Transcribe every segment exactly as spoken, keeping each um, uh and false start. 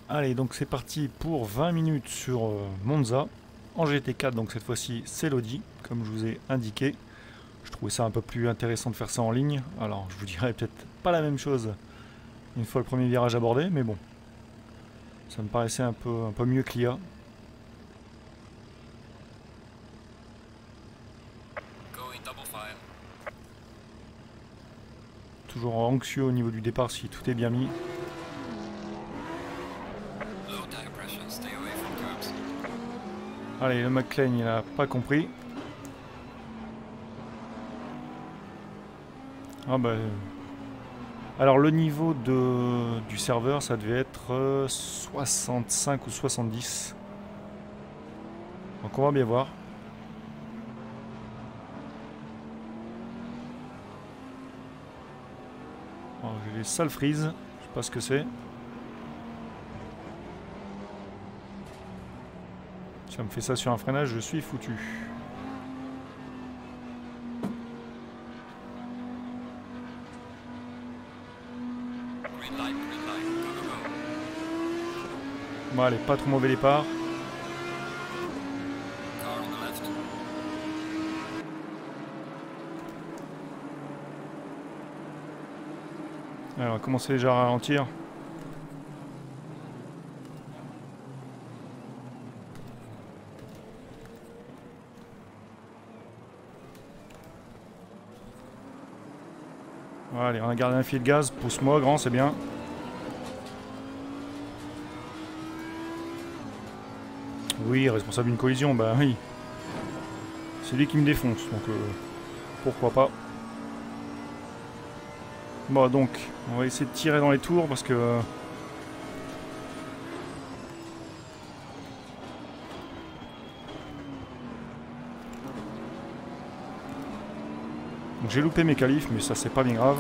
Allez, donc c'est parti pour vingt minutes sur euh, Monza, en G T quatre, donc cette fois-ci c'est l'Audi, comme je vous ai indiqué. Je trouvais ça un peu plus intéressant de faire ça en ligne, alors je vous dirais peut-être pas la même chose une fois le premier virage abordé, mais bon, ça me paraissait un peu, un peu mieux que l'I A. Toujours anxieux au niveau du départ si tout est bien mis. Allez, le McLaren il a pas compris. Ah bah... Alors le niveau de, du serveur ça devait être euh, soixante-cinq ou soixante-dix. Donc on va bien voir. J'ai les sales freeze, je sais pas ce que c'est. Si ça me fait ça sur un freinage, je suis foutu. Bon allez, pas trop mauvais départ. Alors, on va commencer déjà à ralentir. Voilà, allez, on a gardé un fil de gaz. Pousse-moi, grand, c'est bien. Oui, responsable d'une collision, bah oui. C'est lui qui me défonce, donc euh, pourquoi pas. Bon, donc, on va essayer de tirer dans les tours parce que... Euh, j'ai loupé mes qualifs, mais ça c'est pas bien grave.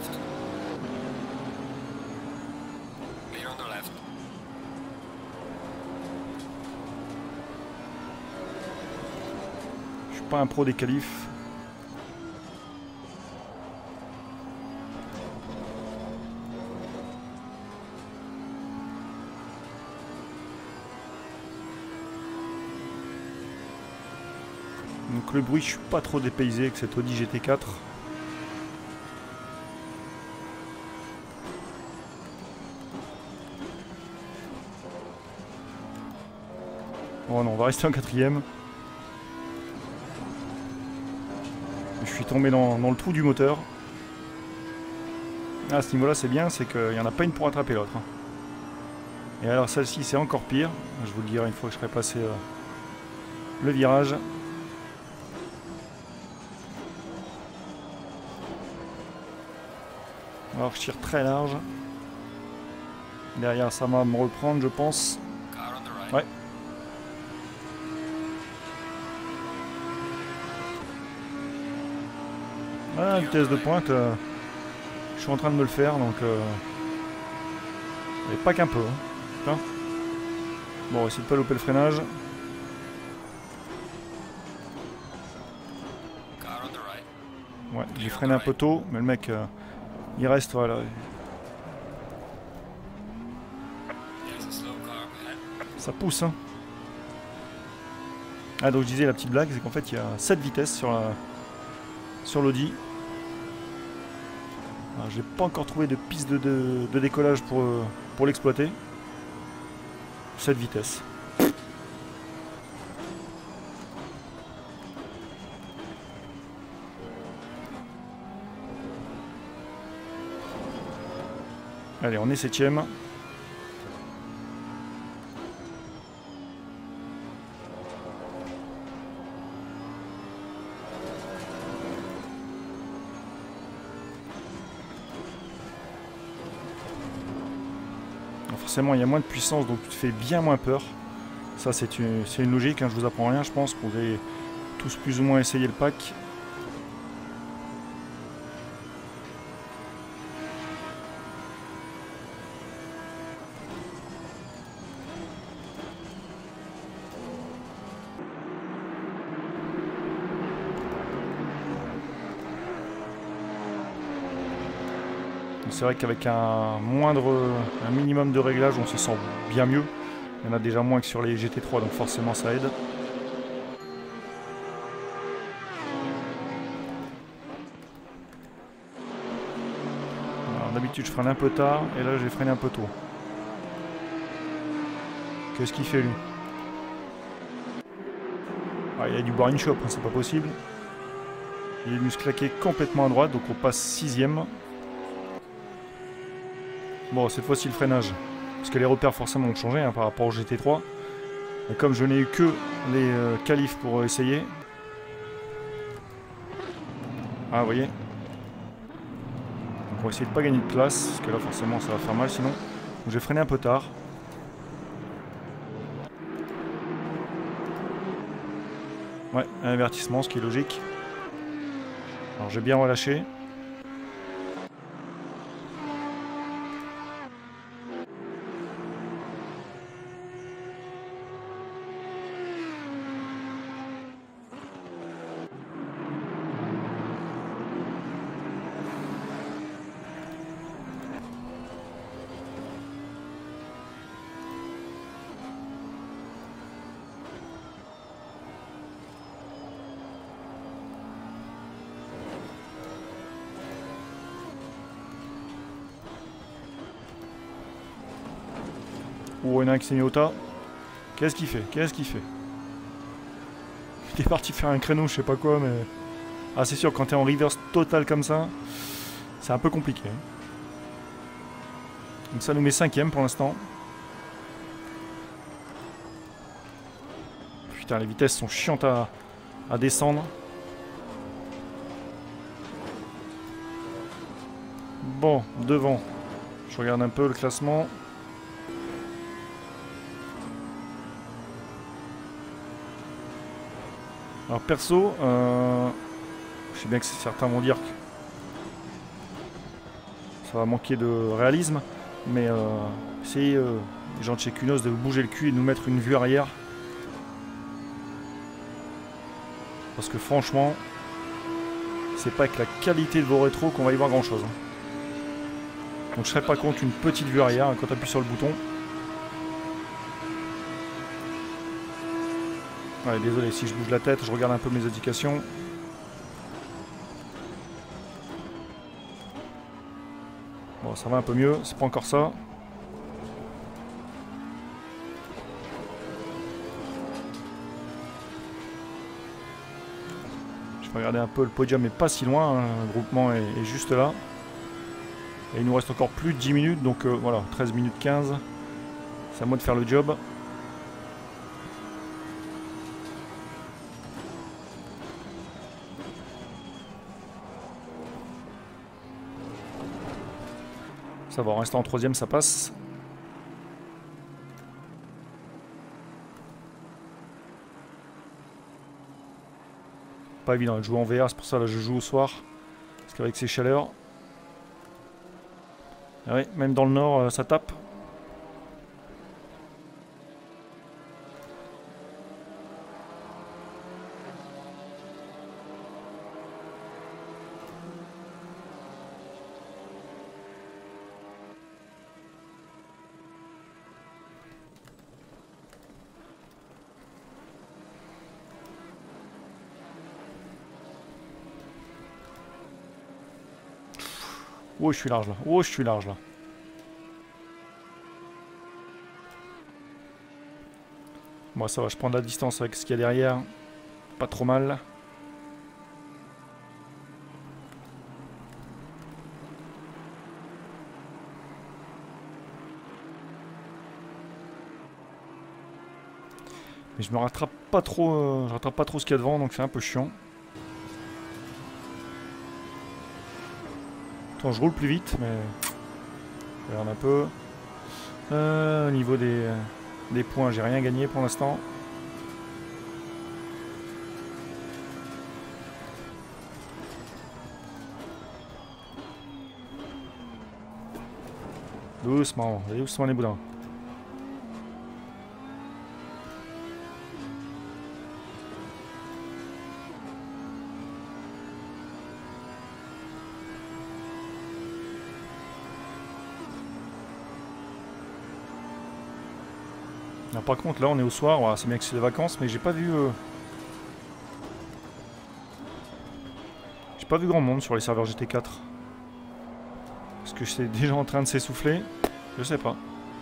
Je suis pas un pro des qualifs. Donc le bruit, je suis pas trop dépaysé avec cette Audi G T quatre. Oh non, on va rester en quatrième. Je suis tombé dans, dans le trou du moteur. Ah, à ce niveau-là, c'est bien, c'est qu'il n'y en a pas une pour attraper l'autre. Et alors celle-ci, c'est encore pire. Je vous le dirai une fois que je serai passé euh, le virage. Alors je tire très large. Derrière ça va me reprendre je pense. Ouais. Ah, vitesse de pointe. Euh, je suis en train de me le faire donc... Euh, et pas qu'un peu. Hein. Bon, on va essayer de pas louper le freinage. Ouais, j'ai freiné un peu tôt, mais le mec... Euh, il reste, voilà. Ça pousse, hein. Ah, donc je disais, la petite blague, c'est qu'en fait, il y a sept vitesses sur la, sur l'Audi. J'ai pas encore trouvé de piste de, de, de décollage pour, pour l'exploiter. sept vitesses. Allez, on est septième. Forcément, il y a moins de puissance, donc tu te fais bien moins peur. Ça, c'est une, c'est une logique, hein, je vous apprends rien, je pense. Vous avez tous plus ou moins essayé le pack. C'est vrai qu'avec un moindre, un minimum de réglage, on se sent bien mieux. Il y en a déjà moins que sur les G T trois, donc forcément ça aide. D'habitude je freine un peu tard, et là j'ai freiné un peu tôt. Qu'est-ce qu'il fait lui? Ah, il a dû boire une chope, hein, c'est pas possible. Il est venu se claquer complètement à droite, donc on passe sixième. Bon, cette fois-ci le freinage. Parce que les repères forcément ont changé hein, par rapport au G T trois. Et comme je n'ai eu que les euh, qualifs pour euh, essayer. Ah, vous voyez. Donc on va essayer de pas gagner de place, parce que là forcément ça va faire mal sinon. Donc j'ai freiné un peu tard. Ouais, un avertissement, ce qui est logique. Alors j'ai bien relâché. Oh, il y en a un qui s'est mis au tas. Qu'est-ce qu'il fait? Qu'est-ce qu'il fait? Il est parti faire un créneau, je sais pas quoi, mais... Ah, c'est sûr, quand t'es en reverse total comme ça, c'est un peu compliqué. Donc ça nous met cinquième pour l'instant. Putain, les vitesses sont chiantes à, à descendre. Bon, devant. Je regarde un peu le classement. Alors perso, euh, je sais bien que certains vont dire que ça va manquer de réalisme, mais euh, essayez, euh, les gens de chez Kunos, de bouger le cul et de nous mettre une vue arrière. Parce que franchement, c'est pas avec la qualité de vos rétros qu'on va y voir grand chose. Donc je serais pas contre une petite vue arrière quand tu appuies sur le bouton. Ouais, désolé si je bouge la tête, je regarde un peu mes indications. Bon, ça va un peu mieux, c'est pas encore ça. Je vais regarder un peu, le podium est pas si loin, hein. Le groupement est, est juste là. Et il nous reste encore plus de dix minutes, donc euh, voilà, treize minutes quinze. C'est à moi de faire le job. Ça va, en restant en troisième, ça passe. Pas évident de jouer en V R, c'est pour ça que je joue au soir. Parce qu'avec ces chaleurs... Ah ouais, même dans le nord, euh, ça tape. Oh, je suis large là. Oh, je suis large là. Bon, ça va, je prends de la distance avec ce qu'il y a derrière. Pas trop mal. Mais je me rattrape pas trop, euh, je rattrape pas trop ce qu'il y a devant, donc c'est un peu chiant. Attends, je roule plus vite, mais... Je regarde un peu. Euh, au niveau des, des points, j'ai rien gagné pour l'instant. Doucement, doucement les boudins. Alors, par contre, là, on est au soir. Voilà, c'est bien que c'est les vacances, mais j'ai pas vu... Euh... J'ai pas vu grand monde sur les serveurs G T quatre. Est-ce que c'est déjà en train de s'essouffler? Je sais pas.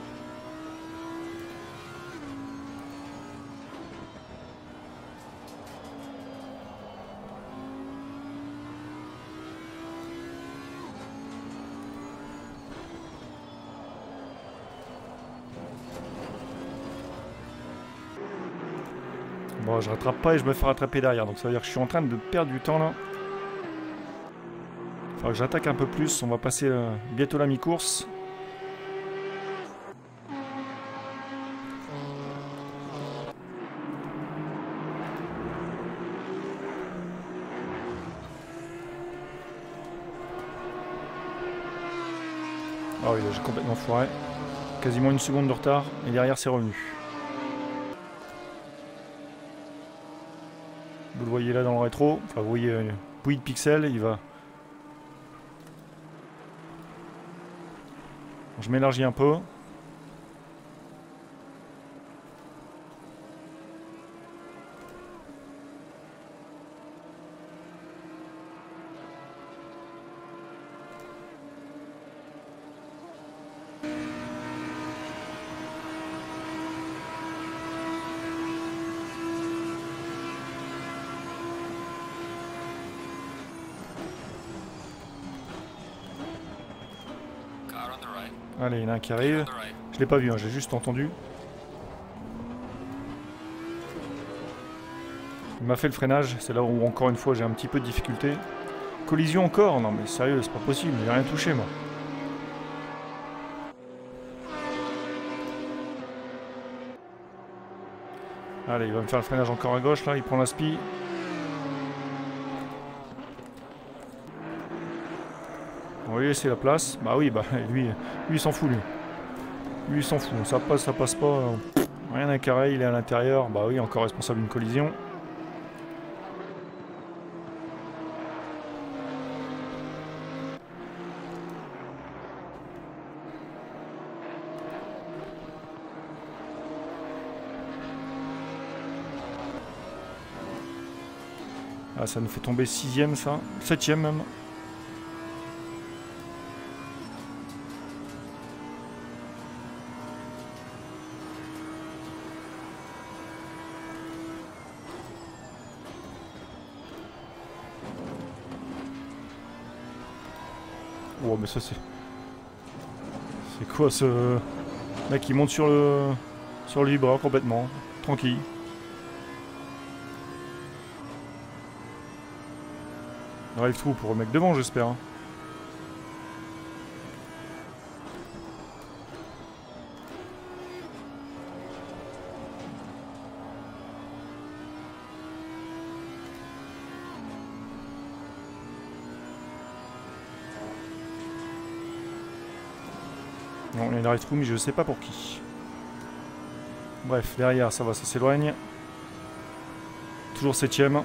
Bon, je rattrape pas et je me fais rattraper derrière. Donc ça veut dire que je suis en train de perdre du temps là. Il faudra que j'attaque un peu plus. On va passer euh, bientôt la mi-course. Ah oui, là j'ai complètement foiré. Quasiment une seconde de retard et derrière c'est revenu. Vous le voyez là dans le rétro, enfin vous voyez euh, bouillie de pixels, il va... Je m'élargis un peu. Allez, il y en a un qui arrive. Je l'ai pas vu, hein, j'ai juste entendu. Il m'a fait le freinage, c'est là où encore une fois j'ai un petit peu de difficulté. Collision encore? Non mais sérieux, c'est pas possible, j'ai rien touché moi. Allez, il va me faire le freinage encore à gauche là, il prend la spi. On va lui laisser la place. Bah oui, bah lui, lui il s'en fout lui. Lui il s'en fout, ça passe, ça passe pas. Rien à carré, il est à l'intérieur. Bah oui, encore responsable d'une collision. Ah, ça nous fait tomber sixième ça. Septième même. Oh mais ça c'est... C'est quoi ce... Mec il monte sur le... Sur le vibreur complètement. Tranquille. Drive through pour le mec devant j'espère. Hein. Non, il y a une drive through mais je sais pas pour qui. Bref, derrière ça va, ça s'éloigne. Toujours septième.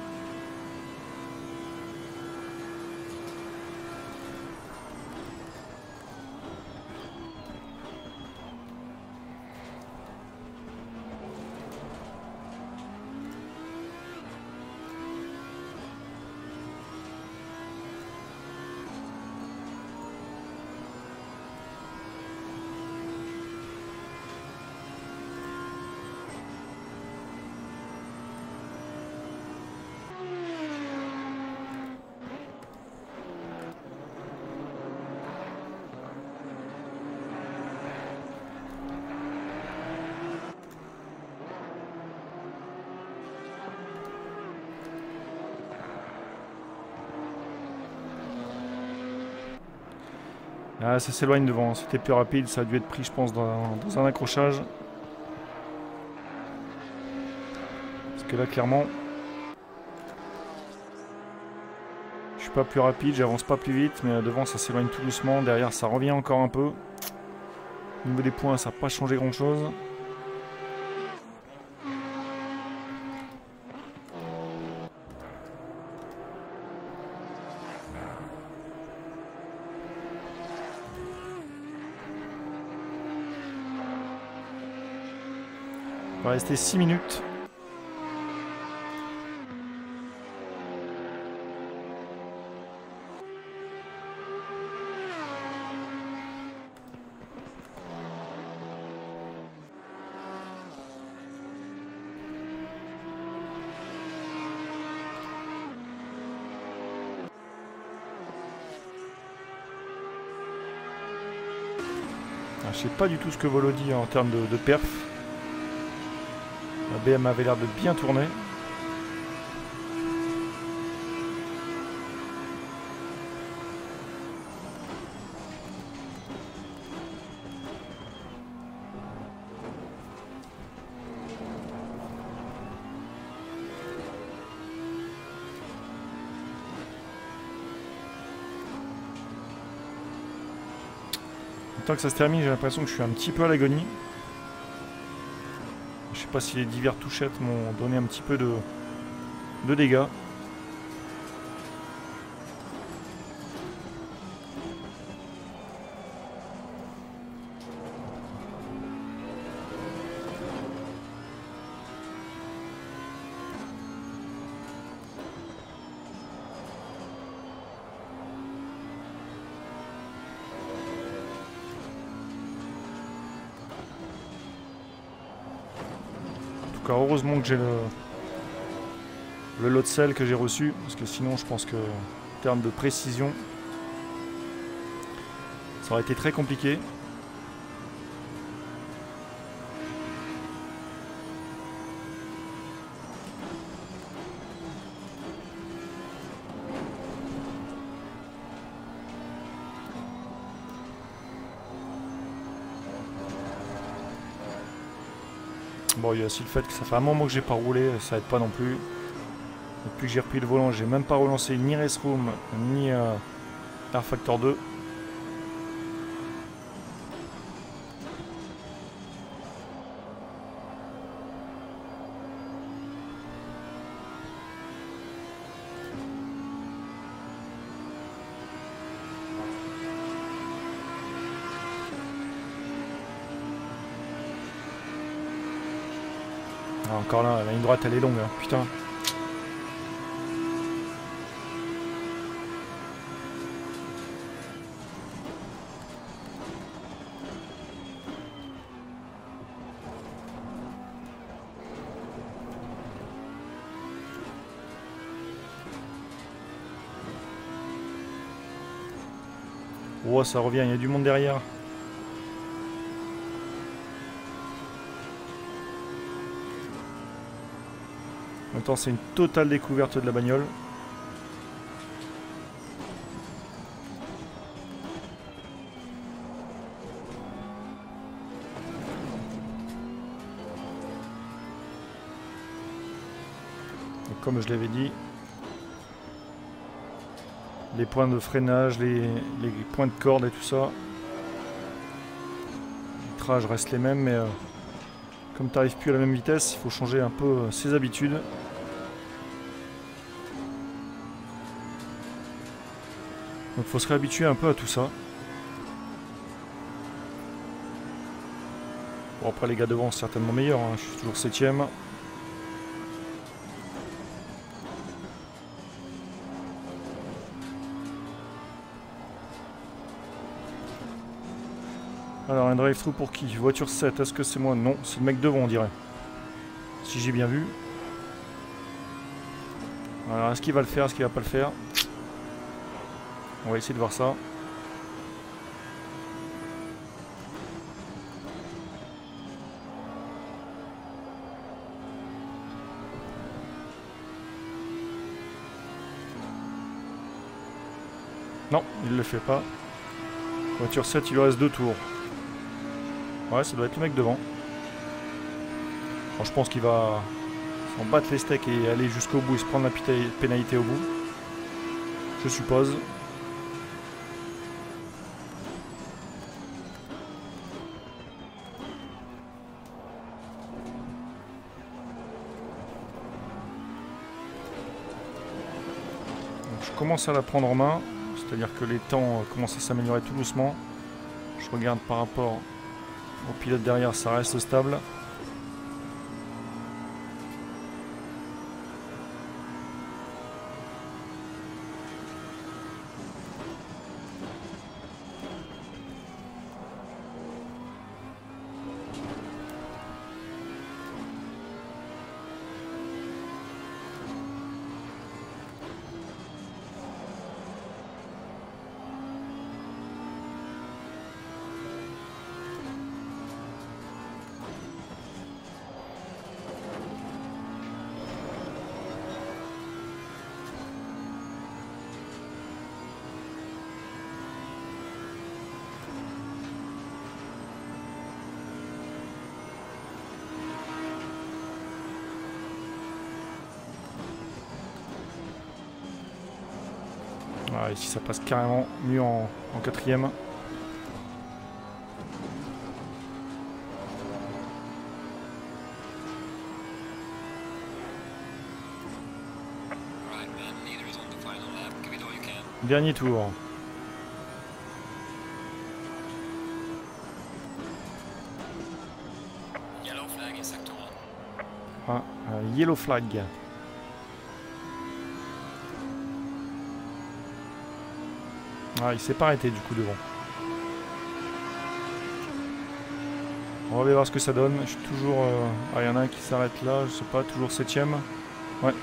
Ah, ça s'éloigne devant, c'était plus rapide, ça a dû être pris je pense dans, dans un accrochage. Parce que là clairement, je suis pas plus rapide, j'avance pas plus vite, mais devant ça s'éloigne tout doucement, derrière ça revient encore un peu. Au niveau des points ça n'a pas changé grand chose. Il va rester six minutes. Je sais pas du tout ce que vaut l'Audi en termes de, de perf. La B M avait l'air de bien tourner. Tant que ça se termine, j'ai l'impression que je suis un petit peu à l'agonie. Je sais pas si les diverses touchettes m'ont donné un petit peu de, de dégâts. En tout cas, heureusement que j'ai le, le lot de sel que j'ai reçu, parce que sinon je pense que en termes de précision, ça aurait été très compliqué. Bon, il y a aussi le fait que ça fait un moment que j'ai pas roulé, ça aide pas non plus. Depuis que j'ai repris le volant, j'ai même pas relancé ni Race Room ni euh, R Factor deux. Ah, encore là, la ligne droite elle est longue, hein. Putain. Oh, ça revient, il y a du monde derrière. En même temps, c'est une totale découverte de la bagnole. Et comme je l'avais dit, les points de freinage, les, les points de corde et tout ça, les trages restent les mêmes, mais euh, comme tu n'arrives plus à la même vitesse, il faut changer un peu euh, ses habitudes. Donc il faut se réhabituer un peu à tout ça. Bon, après les gars devant c'est certainement meilleur, hein. Je suis toujours septième. Alors un drive-thru pour qui? Voiture sept, est-ce que c'est moi? Non, c'est le mec devant on dirait. Si j'ai bien vu. Alors est-ce qu'il va le faire, est-ce qu'il va pas le faire? On va essayer de voir ça. Non, il le fait pas. Voiture sept, il lui reste deux tours. Ouais, ça doit être le mec devant. Alors, je pense qu'il va s'en battre les steaks et aller jusqu'au bout et se prendre la pénalité au bout. Je suppose. Donc, je commence à la prendre en main. C'est-à-dire que les temps commencent à s'améliorer tout doucement. Je regarde par rapport au pilote derrière, ça reste stable. Ah, ici ça passe carrément mieux en, en quatrième. Dernier tour. Ah, un yellow flag. Ah, il s'est pas arrêté du coup devant. On va aller voir ce que ça donne. Je suis toujours... Euh... Ah, il y en a un qui s'arrête là, je sais pas, toujours septième. Ouais.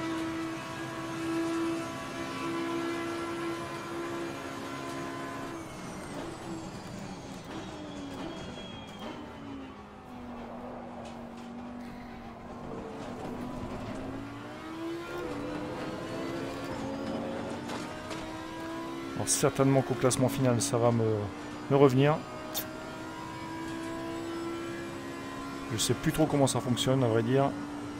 Alors, certainement qu'au classement final, ça va me, me revenir. Je sais plus trop comment ça fonctionne, à vrai dire.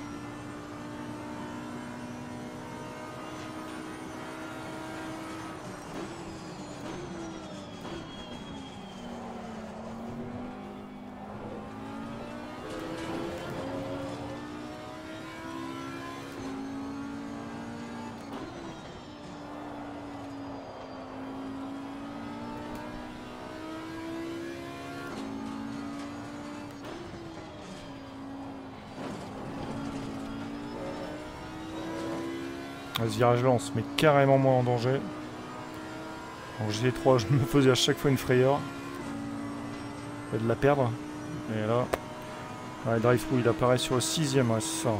Ce virage là on se met carrément moins en danger. En G T trois je me faisais à chaque fois une frayeur de la perdre. Et là, ouais, drive-through il apparaît sur le sixième, ouais, c'est ça.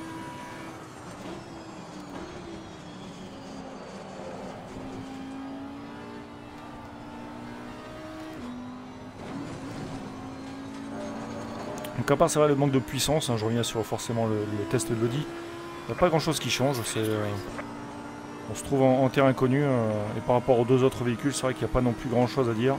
Donc à part ça va le manque de puissance, hein, je reviens sur forcément le, le test de Lodi. Il n'y a pas grand chose qui change, euh, on se trouve en, en terrain inconnu euh, et par rapport aux deux autres véhicules c'est vrai qu'il n'y a pas non plus grand chose à dire.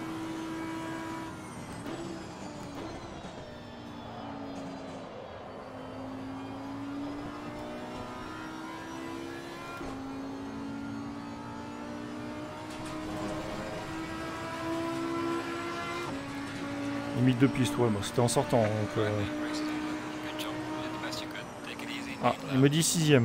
Limite de piste, ouais, bah, c'était en sortant. Donc, euh... Ah, il me dit sixième.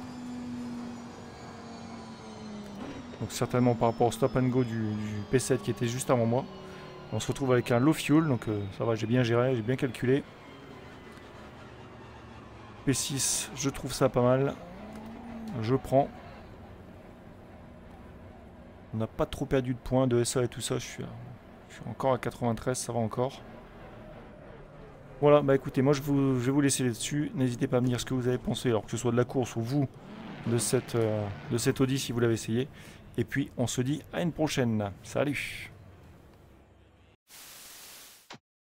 Donc certainement par rapport au stop and go du, du P sept qui était juste avant moi. On se retrouve avec un low fuel, donc euh, ça va, j'ai bien géré, j'ai bien calculé. P six, je trouve ça pas mal. Je prends. On n'a pas trop perdu de points, de S A et tout ça, je suis, à, je suis encore à quatre-vingt-treize, ça va encore. Voilà, bah écoutez, moi je, vous, je vais vous laisser là-dessus. N'hésitez pas à me dire ce que vous avez pensé, alors que ce soit de la course ou vous, de cette, euh, de cette Audi si vous l'avez essayé. Et puis on se dit à une prochaine. Salut!